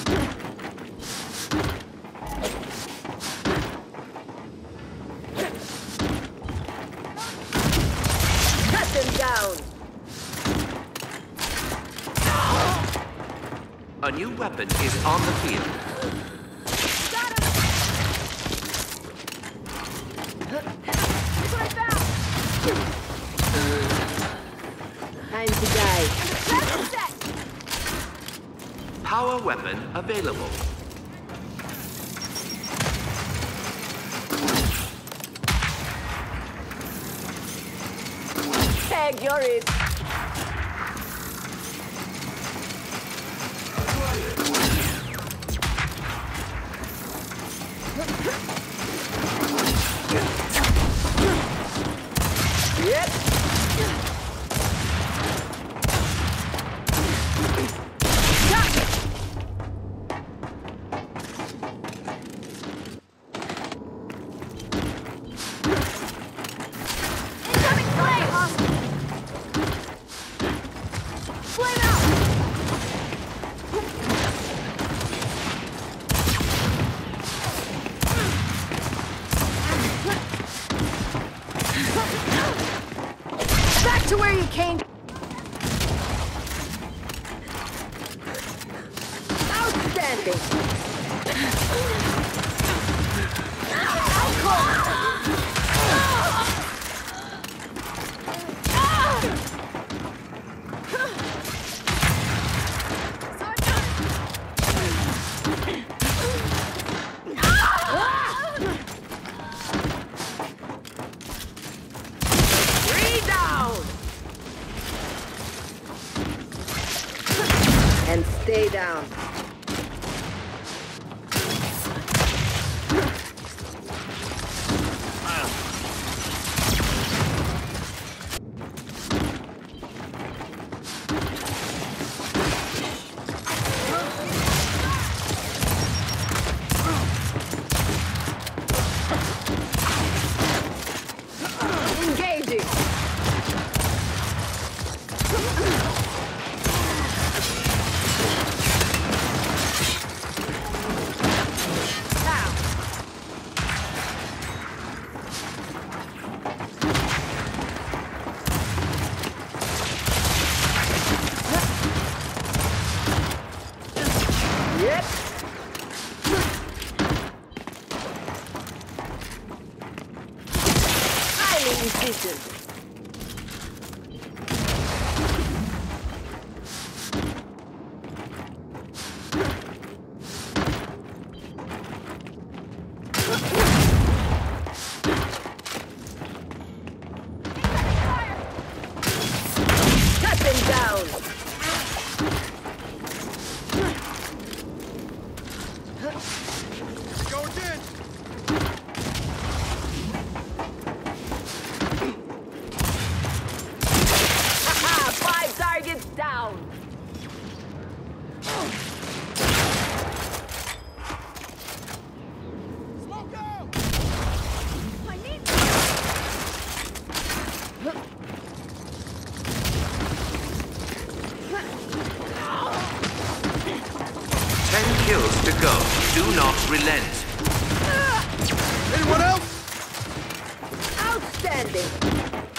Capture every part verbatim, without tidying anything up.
Cut them down! A new weapon is on the field. Time to die. Power weapon available. Tag, you're it. Yep. Incoming flame! Flame out! Back to where you came. Outstanding. Three down. And stay down. Engaging. Yep. Highly efficient. Cut them down. Go again! Ha! Five targets down. Smoke out! I need Ten kills to go. Do not relent. Anyone else? Outstanding.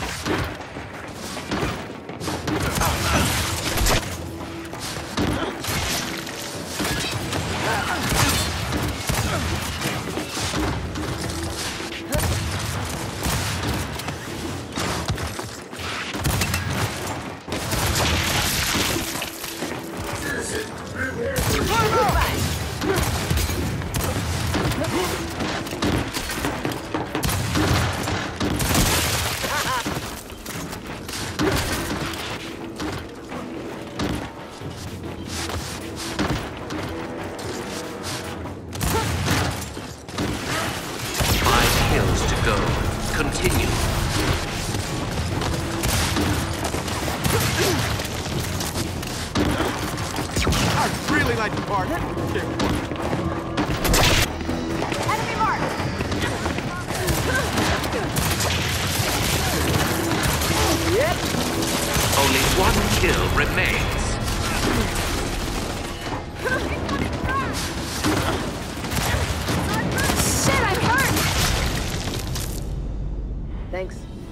Five kills to go. Continue. I'd really like to park. enemy mark. Yep. Only one kill remains. Incoming frag. Thanks.